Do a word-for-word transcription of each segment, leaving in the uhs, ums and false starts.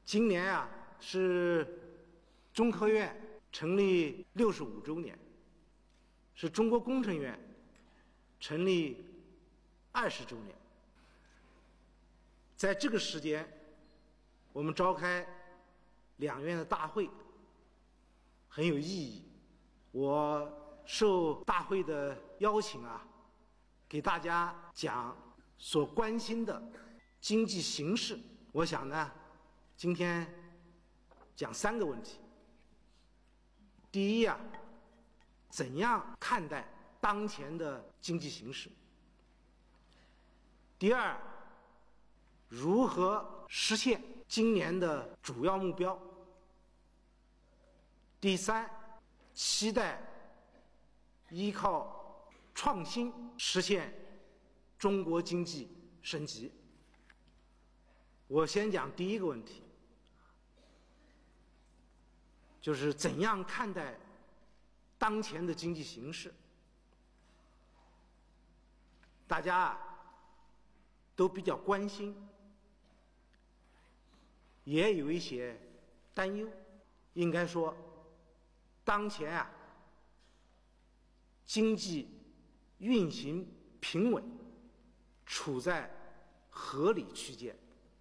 今年啊是中科院成立六十五周年，是中国工程院成立二十周年。在这个时间，我们召开两院的大会，很有意义。我受大会的邀请啊，给大家讲所关心的经济形势。我想呢，今天讲三个问题。第一啊，怎样看待当前的经济形势？第二，如何实现今年的主要目标？第三，期待依靠创新实现中国经济升级。我先讲第一个问题，就是怎样看待当前的经济形势。大家啊都比较关心，也有一些担忧。应该说，当前啊经济运行平稳，处在合理区间。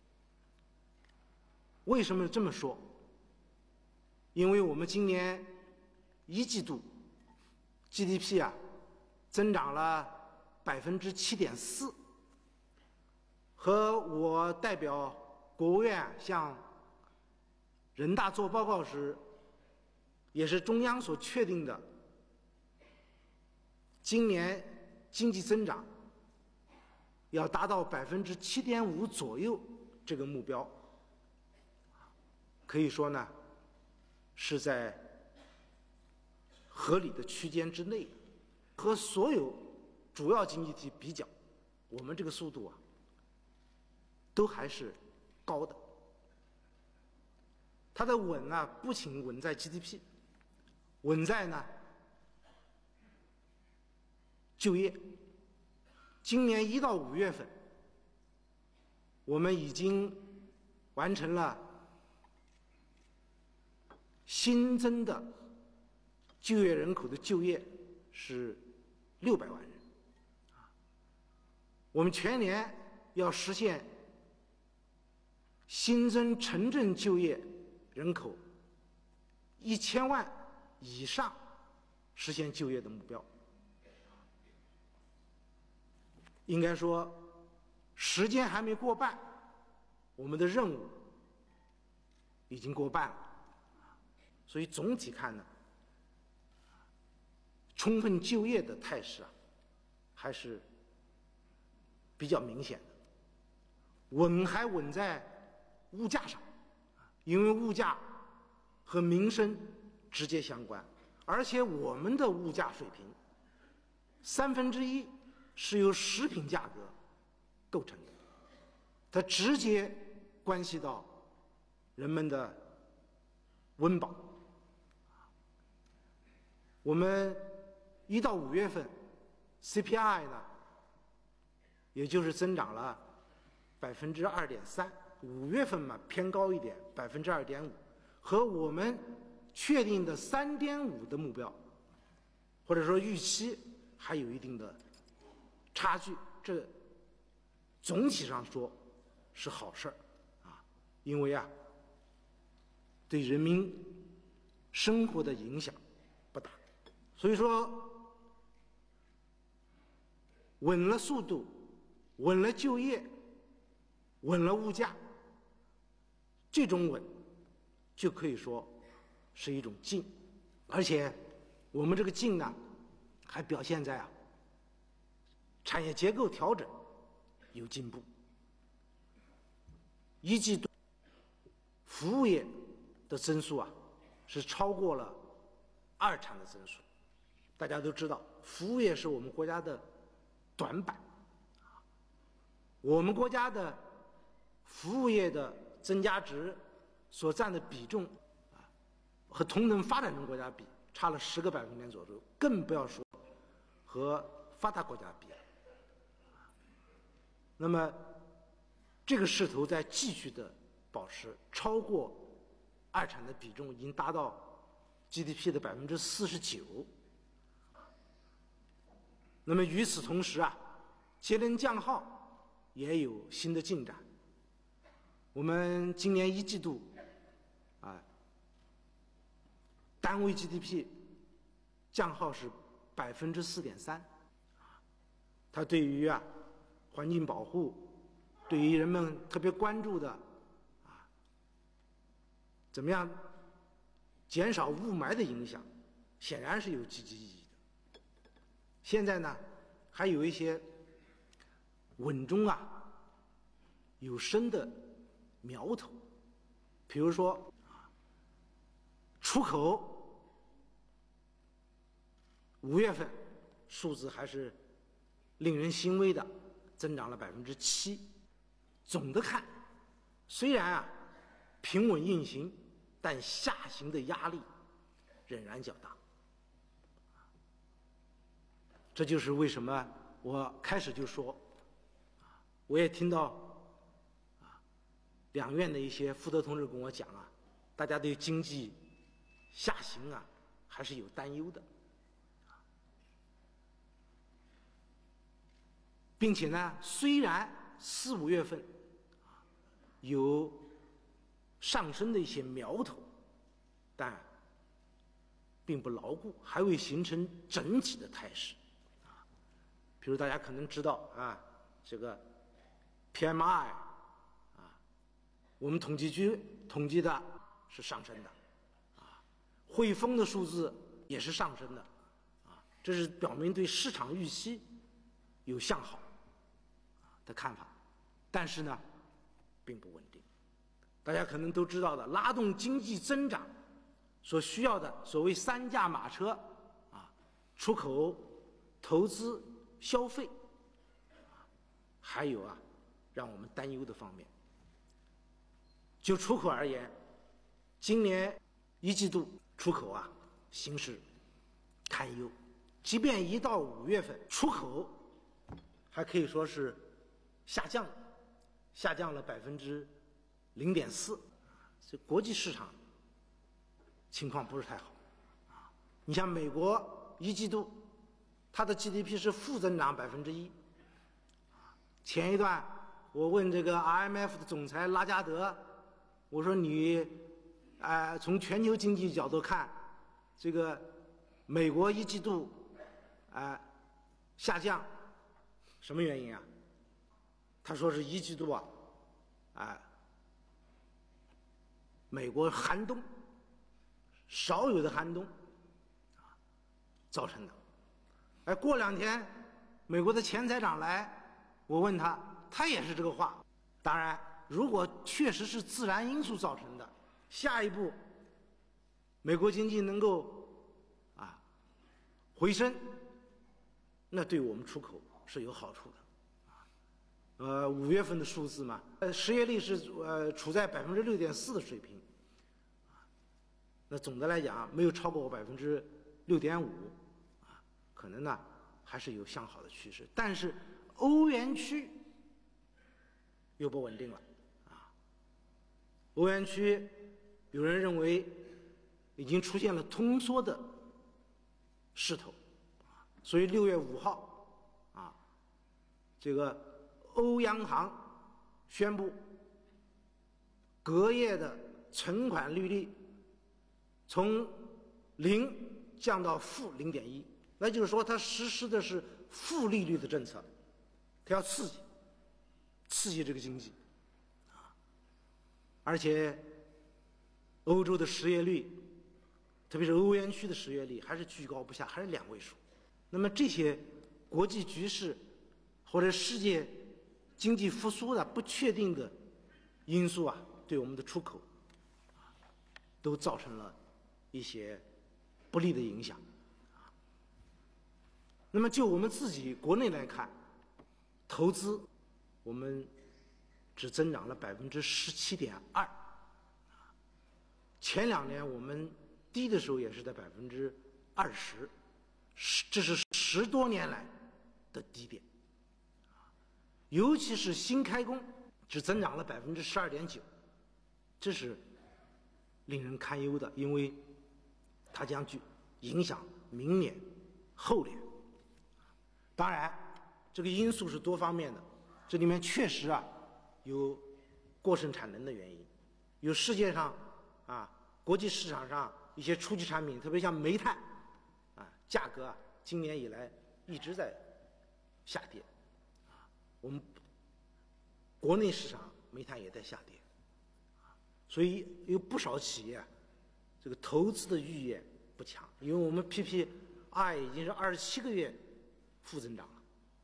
为什么这么说？因为我们今年一季度 G D P 啊增长了百分之七点四，和我代表国务院向人大做报告时，也是中央所确定的今年经济增长要达到百分之七点五左右这个目标，可以说呢是在合理的区间之内。和所有主要经济体比较，我们这个速度啊都还是高的。它的稳啊，不仅稳在 G D P， 稳在呢就业。今年一到五月份，我们已经完成了新增的就业人口的就业是六百万人。我们全年要实现新增城镇就业人口一千万以上，实现就业的目标。应该说，时间还没过半，我们的任务已经过半了。所以总体看呢，充分就业的态势啊，还是比较明显的。稳还稳在物价上，因为物价和民生直接相关，而且我们的物价水平三分之一是由食品价格构成的，它直接关系到人们的温饱。我们一到五月份 C P I 呢，也就是增长了百分之二点三，五月份嘛偏高一点，百分之二点五，和我们确定的三点五的目标，或者说预期还有一定的差距。这总体上说是好事儿啊，因为啊对人民生活的影响不大。所以说，稳了速度，稳了就业，稳了物价，这种稳就可以说是一种进。而且我们这个进呢，还表现在啊产业结构调整有进步。一季度服务业的增速啊是超过了二产的增速。大家都知道，服务业是我们国家的短板。我们国家的服务业的增加值所占的比重啊，和同等发展中国家比差了十个百分点左右，更不要说和发达国家比了。那么这个势头在继续的保持，超过二产的比重已经达到 G D P 的百分之四十九。那么与此同时啊，节能降耗也有新的进展。我们今年一季度啊，单位 G D P 降耗是百分之四点三，它对于啊环境保护，对于人们特别关注的啊怎么样减少雾霾的影响，显然是有积极意义的。现在呢，还有一些稳中啊有升的苗头，比如说出口，五月份数字还是令人欣慰的，增长了百分之七。总的看，虽然啊平稳运行，但下行的压力仍然较大。这就是为什么我开始就说，我也听到啊两院的一些副德同志跟我讲啊，大家对经济下行啊还是有担忧的，并且呢，虽然四五月份啊有上升的一些苗头，但并不牢固，还未形成整体的态势。啊，比如大家可能知道啊，这个 P M I 啊，我们统计局统计的是上升的，啊，汇丰的数字也是上升的，啊，这是表明对市场预期有向好的看法，但是呢，并不稳定。大家可能都知道的，拉动经济增长所需要的所谓三驾马车啊，出口、投资、消费，还有啊，让我们担忧的方面。就出口而言，今年一季度出口啊形势堪忧，即便一到五月份，出口还可以说是下降了，下降了百分之零点四，这国际市场情况不是太好啊。你像美国一季度，它的 G D P 是负增长百分之一。前一段我问这个 I M F 的总裁拉加德，我说你，呃，从全球经济角度看，这个美国一季度，呃，下降，什么原因啊？他说是一季度啊，啊、呃，美国寒冬，少有的寒冬，啊，造成的。哎，过两天，美国的前财长来，我问他，他也是这个话。当然，如果确实是自然因素造成的，下一步，美国经济能够啊回升，那对我们出口是有好处的。呃，五月份的数字嘛，呃，失业率是呃处在百分之六点四的水平，啊，那总的来讲没有超过百分之六点五，啊，可能呢还是有向好的趋势，但是欧元区又不稳定了，啊，欧元区有人认为已经出现了通缩的势头，啊，所以六月五号，啊，这个。欧央行宣布，隔夜的存款利率从零降到负零点一，那就是说，它实施的是负利率的政策，它要刺激，刺激这个经济，啊，而且欧洲的失业率，特别是欧元区的失业率还是居高不下，还是两位数。那么这些国际局势或者世界经济复苏的不确定的因素啊，对我们的出口啊，都造成了一些不利的影响。那么就我们自己国内来看，投资我们只增长了百分之十七点二，前两年我们低的时候也是在百分之二十，这是十多年来的低点。尤其是新开工只增长了百分之十二点九， 这是令人堪忧的，因为它将去影响明年、后年。当然，这个因素是多方面的，这里面确实啊有过剩产能的原因，有世界上啊国际市场上一些初级产品，特别像煤炭啊价格啊今年以来一直在下跌，啊我们国内市场煤炭也在下跌，所以有不少企业啊这个投资的意愿不强，因为我们 P P I 已经是二十七个月负增长了。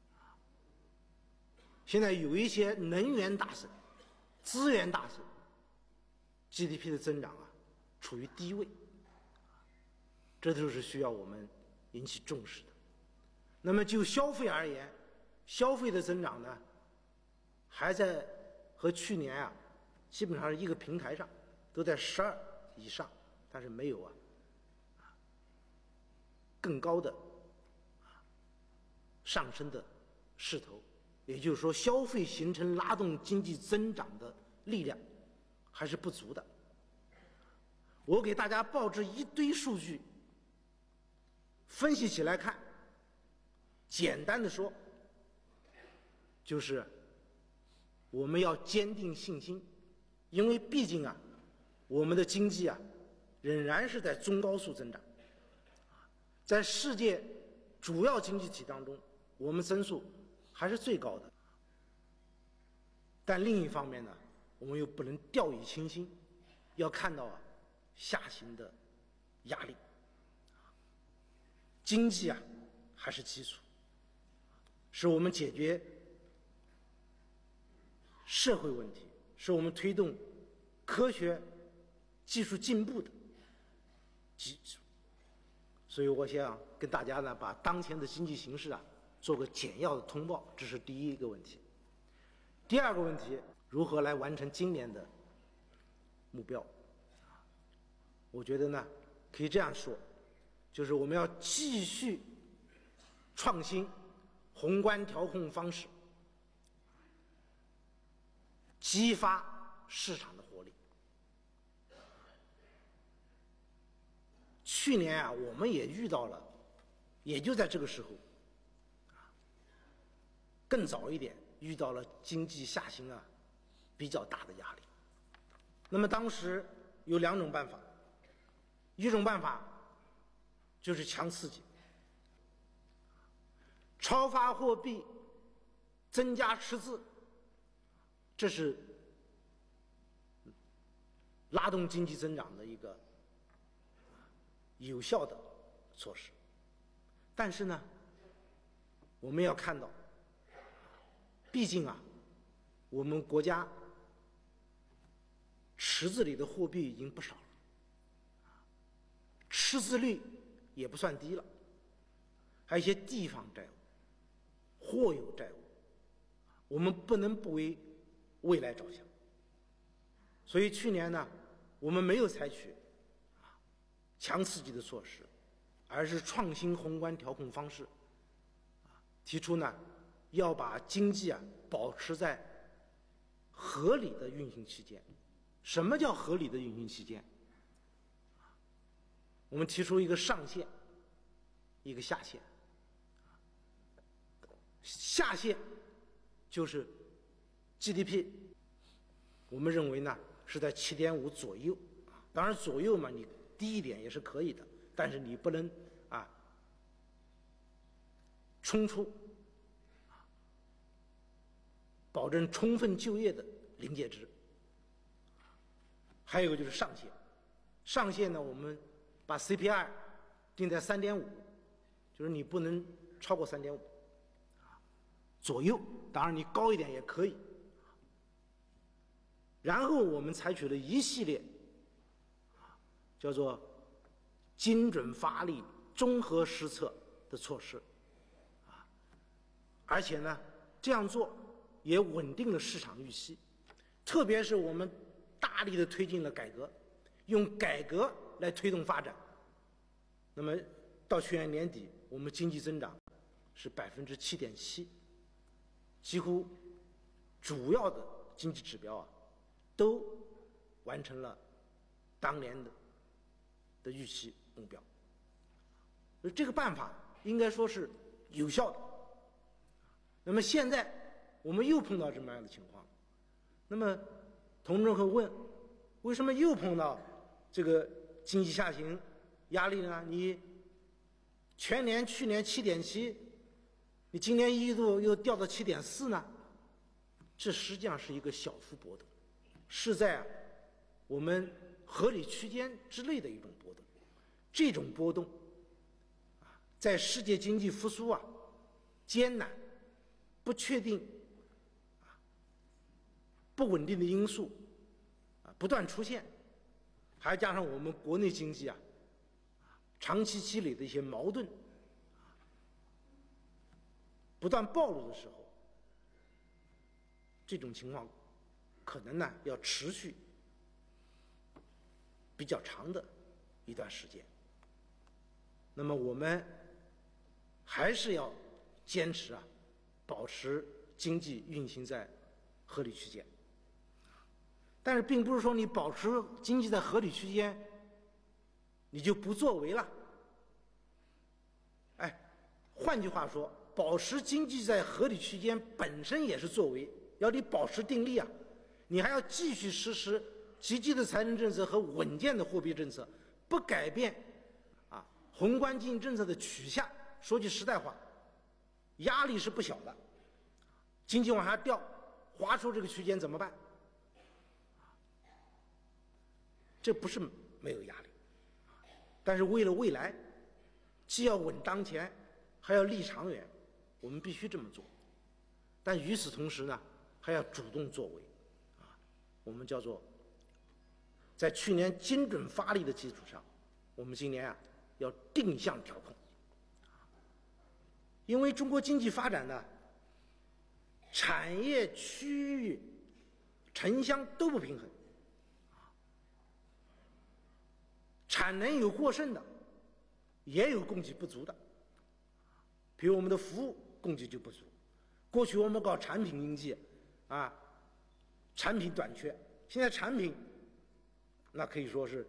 现在有一些能源大省、资源大省 G D P 的增长啊处于低位，这都是需要我们引起重视的。那么就消费而言，消费的增长呢还在和去年啊基本上是一个平台上，都在十二以上，但是没有啊更高的上升的势头，也就是说，消费形成拉动经济增长的力量还是不足的。我给大家报这一堆数据，分析起来看，简单的说，就是我们要坚定信心，因为毕竟啊，我们的经济啊仍然是在中高速增长，在世界主要经济体当中，我们增速还是最高的。但另一方面呢，我们又不能掉以轻心，要看到啊下行的压力。经济啊还是基础，是我们解决社会问题，是我们推动科学技术进步的基础。所以我想跟大家呢，把当前的经济形势啊做个简要的通报，这是第一个问题。第二个问题，如何来完成今年的目标？我觉得呢，可以这样说，就是我们要继续创新宏观调控方式，激发市场的活力。去年啊，我们也遇到了，也就在这个时候，更早一点遇到了经济下行啊比较大的压力。那么当时有两种办法，一种办法就是强刺激，超发货币，增加赤字，这是拉动经济增长的一个有效的措施。但是呢，我们要看到，毕竟啊，我们国家池子里的货币已经不少了，赤字率也不算低了，还有一些地方债务、货有债务，我们不能不为未来着想。所以去年呢，我们没有采取强刺激的措施，而是创新宏观调控方式，提出呢要把经济啊保持在合理的运行期间。什么叫合理的运行期间？我们提出一个上限，一个下限。下限就是 G D P， 我们认为呢是在 七点五 左右，当然左右嘛，你低一点也是可以的，但是你不能啊冲出保证充分就业的临界值。还有一个就是上限，上限呢，我们把 C P I 定在 三点五， 就是你不能超过 三点五 左右，当然你高一点也可以。然后我们采取了一系列叫做精准发力、综合施策的措施，而且呢，这样做也稳定了市场预期，特别是我们大力的推进了改革，用改革来推动发展。那么到去年年底，我们经济增长是百分之七点七，几乎主要的经济指标啊都完成了当年的的预期目标。这个办法应该说是有效的。那么现在我们又碰到这么样的情况，那么同志们会问，为什么又碰到这个经济下行压力呢？你全年去年七点七，你今年一季度又掉到七点四呢？这实际上是一个小幅波动，是在、啊、我们合理区间之内的一种波动。这种波动啊，在世界经济复苏啊艰难、不确定、啊不稳定的因素啊不断出现，还加上我们国内经济啊长期积累的一些矛盾不断暴露的时候，这种情况可能呢要持续比较长的一段时间。那么我们还是要坚持啊，保持经济运行在合理区间。但是并不是说你保持经济在合理区间，你就不作为了。哎，换句话说，保持经济在合理区间本身也是作为。要你保持定力啊，你还要继续实施积极的财政政策和稳健的货币政策，不改变啊宏观经济政策的取向。说句实在话，压力是不小的。经济往下掉，划出这个区间怎么办？这不是没有压力，但是为了未来，既要稳当前，还要立长远，我们必须这么做。但与此同时呢，还要主动作为，啊，我们叫做在去年精准发力的基础上，我们今年啊要定向调控。因为中国经济发展呢，产业、区域、城乡都不平衡，产能有过剩的，也有供给不足的。比如我们的服务供给就不足。过去我们搞产品经济，啊，产品短缺，现在产品那可以说是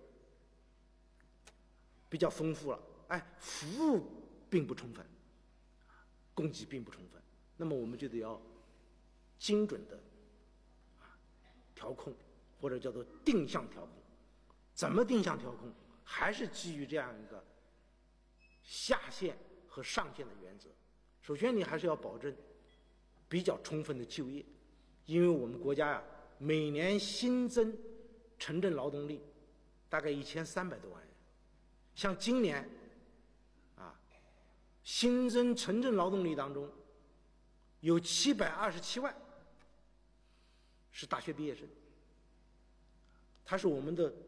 比较丰富了，哎，服务并不充分，供给并不充分，那么我们就得要精准的调控，或者叫做定向调控。怎么定向调控？还是基于这样一个下限和上限的原则。首先，你还是要保证比较充分的就业，因为我们国家呀、啊，每年新增城镇劳动力大概一千三百多万人，像今年啊，新增城镇劳动力当中有七百二十七万是大学毕业生，他是我们的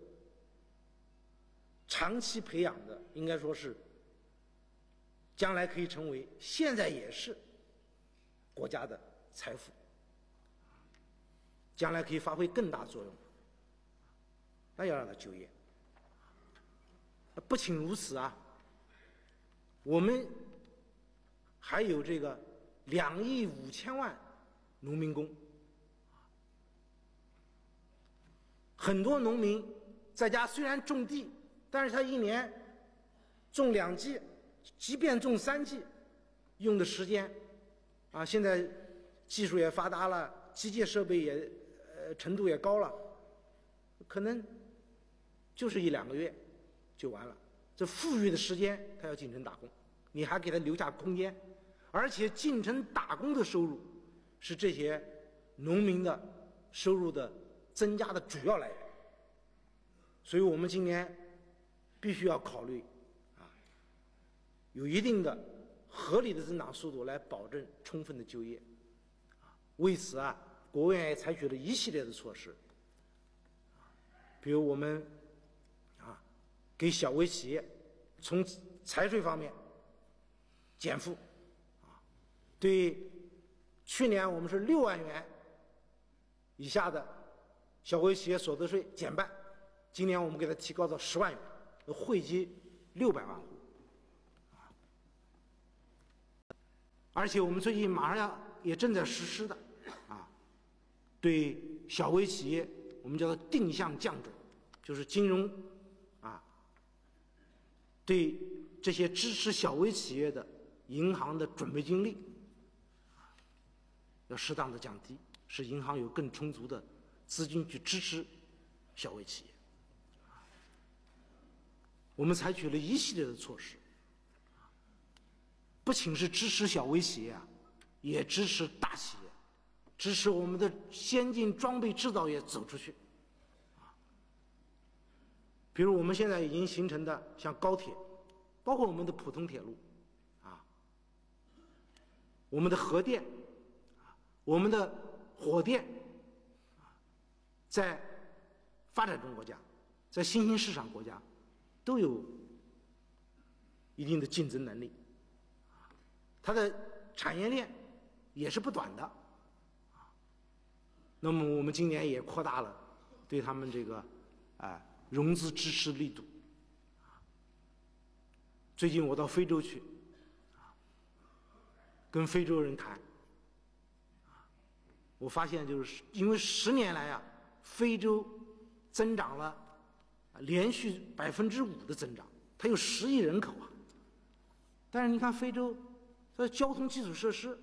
长期培养的，应该说是将来可以成为，现在也是国家的财富，将来可以发挥更大作用，那要让他就业。不仅如此啊，我们还有这个两亿五千万农民工，很多农民在家虽然种地，但是他一年种两季，即便种三季，用的时间啊，现在技术也发达了，机械设备也呃程度也高了，可能就是一两个月就完了。这富裕的时间他要进城打工，你还给他留下空间，而且进城打工的收入是这些农民的收入的增加的主要来源。所以我们今年必须要考虑啊，有一定的合理的增长速度来保证充分的就业。为此啊，国务院也采取了一系列的措施，比如我们啊给小微企业从财税方面减负啊，对去年我们是六万元以下的小微企业所得税减半，今年我们给它提高到十万元，惠及六百万户。而且我们最近马上要也正在实施的啊，对小微企业我我们叫做定向降准，就是金融啊对这些支持小微企业的银行的准备金率要适当的降低，使银行有更充足的资金去支持小微企业。我们采取了一系列的措施，不仅是支持小微企业啊，也支持大企业，支持我们的先进装备制造业走出去。比如我们现在已经形成的像高铁，包括我们的普通铁路，啊，我们的核电，我们的火电，在发展中国家，在新兴市场国家，都有一定的竞争能力，它的产业链也是不短的。那么我们今年也扩大了对他们这个啊融资支持力度。最近我到非洲去，跟非洲人谈，我发现就是因为十年来啊，非洲增长了连续百分之五的增长，它有十亿人口啊，但是你看非洲的交通基础设施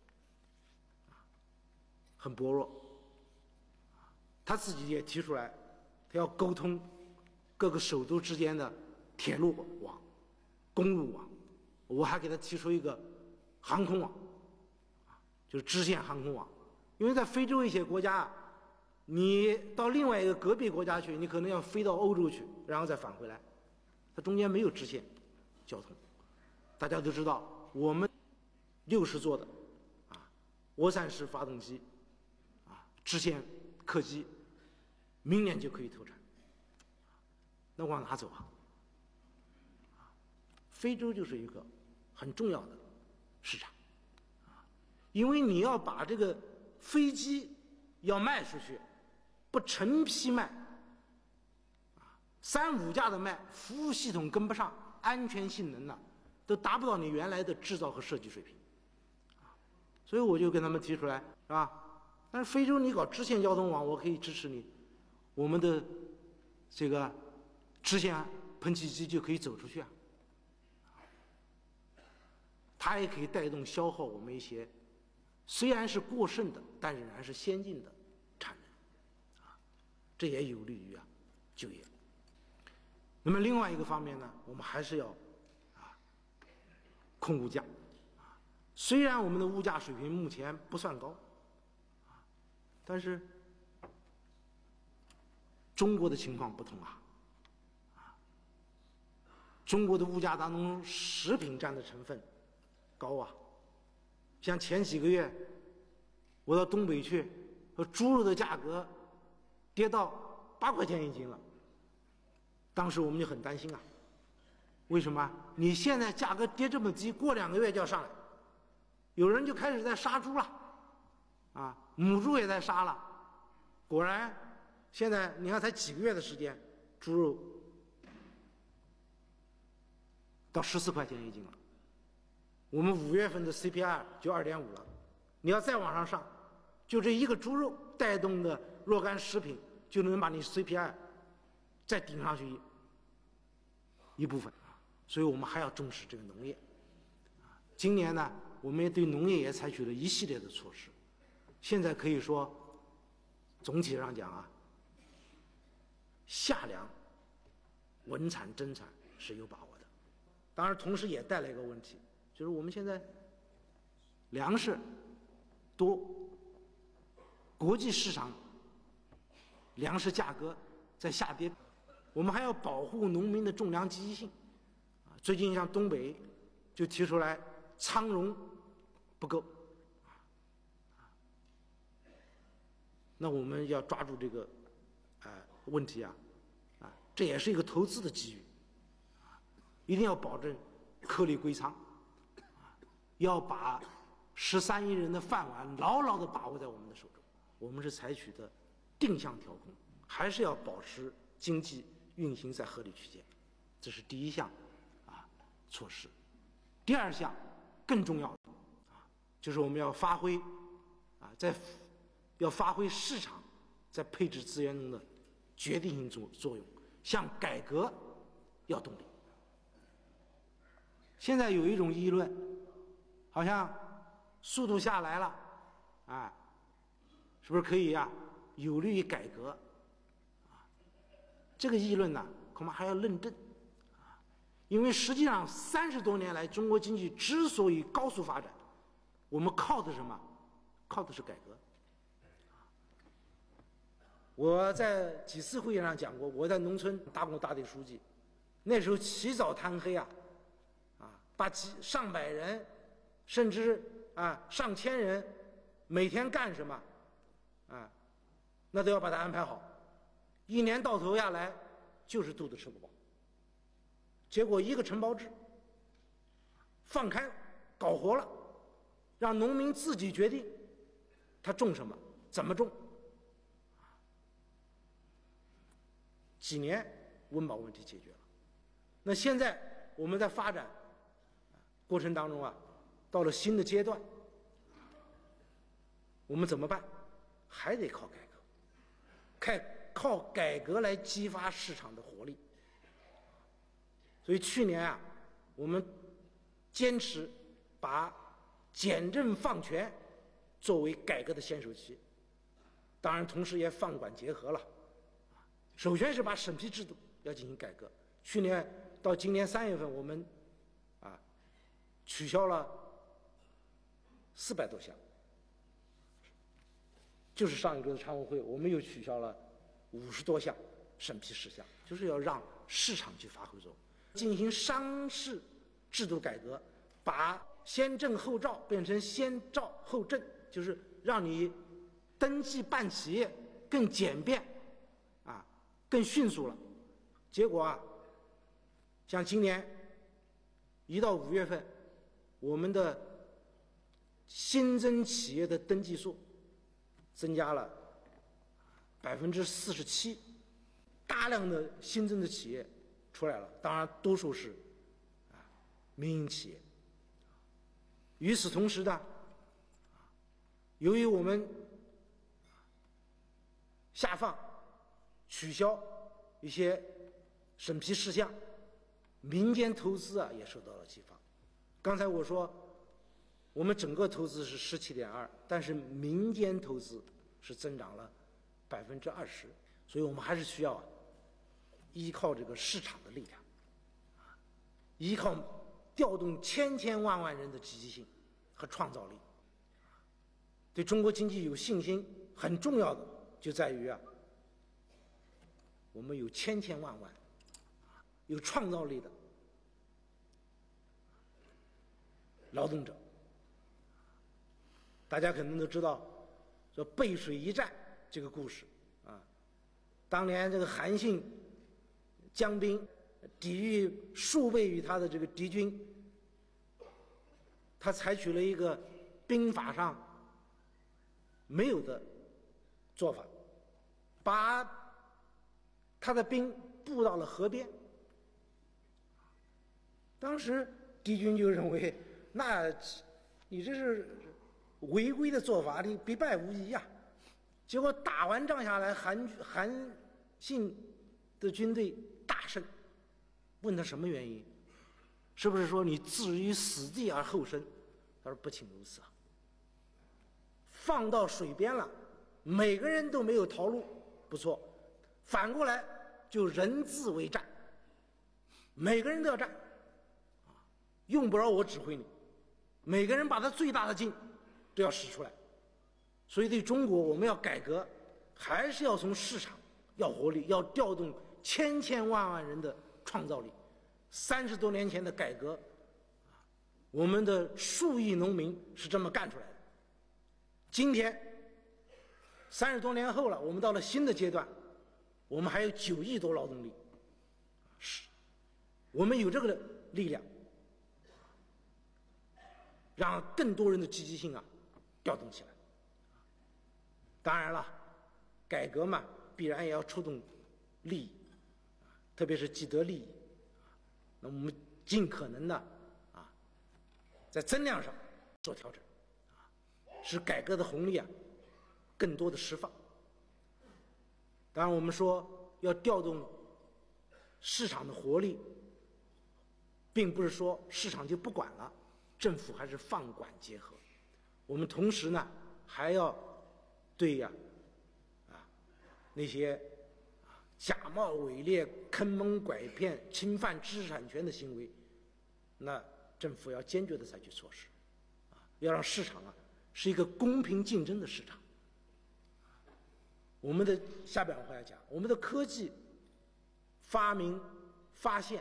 很薄弱，他自己也提出来，他要沟通各个首都之间的铁路网、公路网，我还给他提出一个航空网，就是支线航空网。因为在非洲一些国家，你到另外一个隔壁国家去，你可能要飞到欧洲去，然后再返回来，它中间没有支线交通。大家都知道，我们六十座的啊涡扇式发动机啊支线客机，明年就可以投产，那往哪走啊？非洲就是一个很重要的市场，因为你要把这个飞机要卖出去，不成批卖，三五架的卖，服务系统跟不上，安全性能呢、啊、都达不到你原来的制造和设计水平，所以我就跟他们提出来，是吧？但是非洲你搞支线交通网，我可以支持你，我们的这个支线喷气机就可以走出去啊。它也可以带动消耗我们一些虽然是过剩的，但仍然是先进的产能，啊，这也有利于啊就业。那么另外一个方面呢，我们还是要啊控物价，啊，虽然我们的物价水平目前不算高，啊，但是中国的情况不同啊，啊，中国的物价当中食品占的成分高啊，像前几个月我到东北去，说猪肉的价格跌到八块钱一斤了，当时我们就很担心啊，为什么？你现在价格跌这么低，过两个月就要上来，有人就开始在杀猪了，啊，母猪也在杀了，果然现在你看才几个月的时间，猪肉到十四块钱一斤了。我们五月份的 C P I 就二点五了，你要再往上上，就这一个猪肉带动的若干食品，就能把你 C P I 再顶上去一一部分。所以我们还要重视这个农业。今年呢，我们也对农业也采取了一系列的措施。现在可以说，总体上讲啊，夏粮、稳产增产是有把握的。当然，同时也带来一个问题。就是我们现在粮食多，国际市场粮食价格在下跌，我们还要保护农民的种粮积极性。最近像东北就提出来仓容不够，那我们要抓住这个呃问题啊，啊，这也是一个投资的机遇，一定要保证颗粒归仓。要把十三亿人的饭碗牢牢地把握在我们的手中。我们是采取的定向调控，还是要保持经济运行在合理区间，这是第一项啊措施。第二项更重要的啊，就是我们要发挥啊，在要发挥市场在配置资源中的决定性作作用，向改革要动力。现在有一种议论，好像速度下来了，啊，是不是可以呀、啊？有利于改革，啊，这个议论呢，恐怕还要论证，啊，因为实际上三十多年来，中国经济之所以高速发展，我们靠的是什么？靠的是改革。我在几次会议上讲过，我在农村打过大队书记，那时候起早贪黑啊，啊，把几上百人，甚至啊上千人，每天干什么，啊，那都要把它安排好，一年到头下来就是肚子吃不饱。结果一个承包制，放开搞活了，让农民自己决定他种什么，怎么种。几年温饱问题解决了。那现在我们在发展过程当中啊，到了新的阶段，我们怎么办？还得靠改革，靠靠改革来激发市场的活力。所以去年啊，我们坚持把简政放权作为改革的先手期，当然同时也放管结合了。首先是把审批制度要进行改革。去年到今年三月份，我们啊取消了四百多项，就是上一周的常务会，我们又取消了五十多项审批事项，就是要让市场去发挥作用，进行商事制度改革，把先证后照变成先照后证，就是让你登记办企业更简便。更迅速了，结果啊，像今年一到五月份，我们的新增企业的登记数增加了百分之四十七，大量的新增的企业出来了，当然多数是啊民营企业。与此同时呢，由于我们下放。取消一些审批事项，民间投资啊也受到了激发。刚才我说，我们整个投资是十七点二，但是民间投资是增长了百分之二十，所以我们还是需要啊依靠这个市场的力量，啊，依靠调动千千万万人的积极性和创造力。对中国经济有信心，很重要的就在于啊。我们有千千万万有创造力的劳动者，大家可能都知道说背水一战这个故事啊。当年这个韩信将兵抵御数倍于他的这个敌军，他采取了一个兵法上没有的做法，把他的兵布到了河边。当时敌军就认为，那你这是违规的做法，你必败无疑呀。结果打完仗下来，韩韩信的军队大胜。问他什么原因？是不是说你置于死地而后生？他说不请如此啊。放到水边了，每个人都没有逃路，不错。反过来就人自为战，每个人都要战，啊，用不着我指挥你，每个人把他最大的劲都要使出来。所以对中国我们要改革，还是要从市场要活力，要调动千千万万人的创造力。三十多年前的改革，我们的数亿农民是这么干出来的。今天三十多年后了，我们到了新的阶段，我们还有九亿多劳动力，是，我们有这个力量，让更多人的积极性啊调动起来。当然了，改革嘛，必然也要触动利益，特别是既得利益。那我们尽可能的啊，在增量上做调整，啊，使改革的红利啊更多的释放。 当然，我们说要调动市场的活力，并不是说市场就不管了，政府还是放管结合。我们同时呢，还要对呀，啊，那些假冒伪劣、坑蒙拐骗、侵犯知识产权的行为，那政府要坚决的采取措施，啊，要让市场啊是一个公平竞争的市场。我们的下边话要讲，我们的科技发明、发现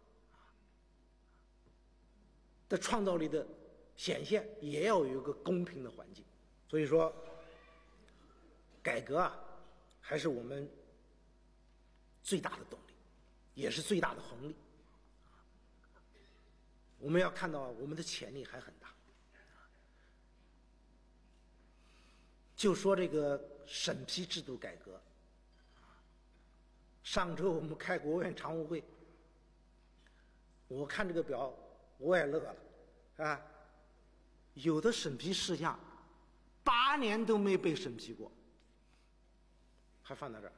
的创造力的显现，也要有一个公平的环境。所以说，改革啊，还是我们最大的动力，也是最大的红利。我们要看到我们的潜力还很大。就说这个审批制度改革，上周我们开国务院常务会，我看这个表我也乐了，啊，有的审批事项八年都没被审批过，还放在这儿。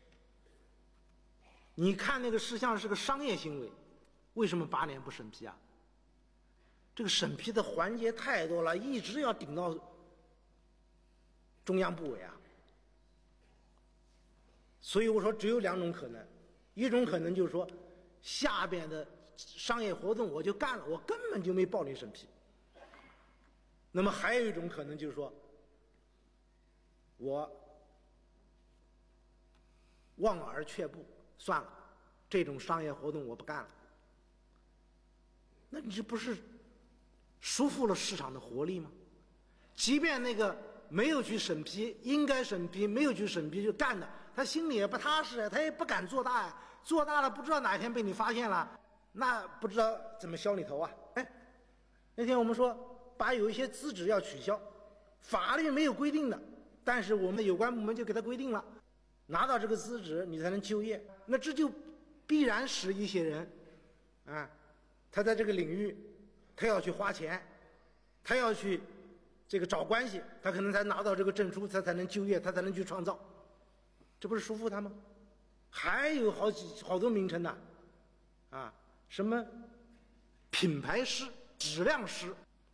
你看那个事项是个商业行为，为什么八年不审批啊？这个审批的环节太多了，一直要顶到中央部委啊。所以我说只有两种可能，一种可能就是说下边的商业活动我就干了，我根本就没报你审批。那么还有一种可能就是说我望而却步，算了，这种商业活动我不干了。那你这不是束缚了市场的活力吗？即便那个没有去审批，应该审批没有去审批就干的，他心里也不踏实，他也不敢做大呀。做大了不知道哪天被你发现了，那不知道怎么消你头啊。哎，那天我们说把有一些资质要取消，法律没有规定的，但是我们的有关部门就给他规定了，拿到这个资质你才能就业。那这就必然使一些人啊，他在这个领域他要去花钱，他要去这个找关系，他可能才拿到这个证书，他才能就业，他才能去创造，这不是束缚他吗？还有好几好多名称呢，啊，什么品牌师、质量师，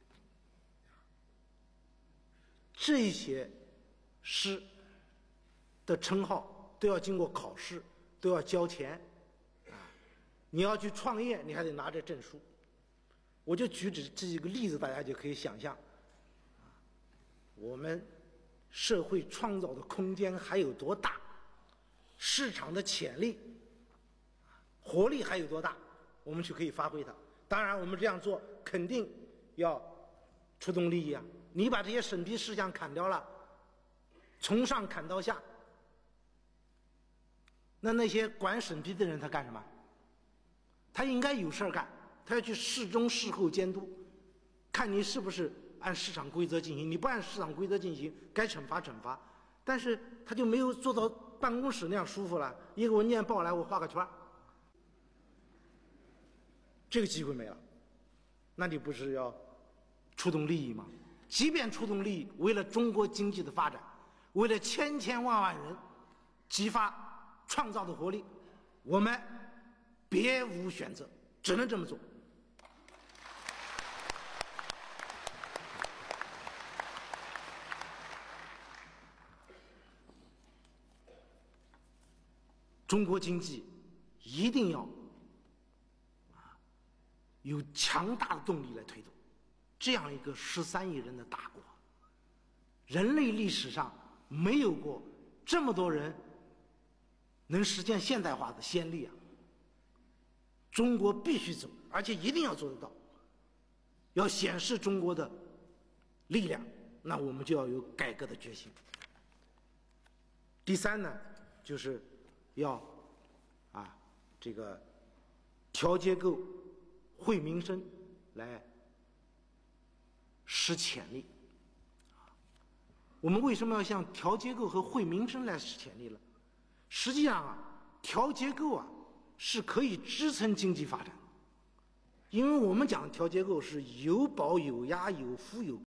这些师的称号都要经过考试，都要交钱，啊，你要去创业，你还得拿着证书。我就举这这几个例子，大家就可以想象，我们社会创造的空间还有多大，市场的潜力、活力还有多大，我们就可以发挥它。当然，我们这样做肯定要出动利益啊！你把这些审批事项砍掉了，从上砍到下，那那些管审批的人他干什么？他应该有事儿干，他要去事中事后监督，看你是不是按市场规则进行。你不按市场规则进行，该惩罚惩罚。但是他就没有做到办公室那样舒服了，一个文件报来我画个圈，这个机会没了，那你不是要出动利益吗？即便出动利益，为了中国经济的发展，为了千千万万人激发创造的活力，我们别无选择，只能这么做。中国经济一定要有强大的动力来推动，这样一个十三亿人的大国，人类历史上没有过这么多人能实现现代化的先例啊！中国必须走，而且一定要做得到。要显示中国的力量，那我们就要有改革的决心。第三呢，就是要啊这个调结构、惠民生来使潜力。我们为什么要向调结构和惠民生来使潜力呢？实际上啊，调结构啊是可以支撑经济发展，因为我们讲调结构是有保有压、有扶有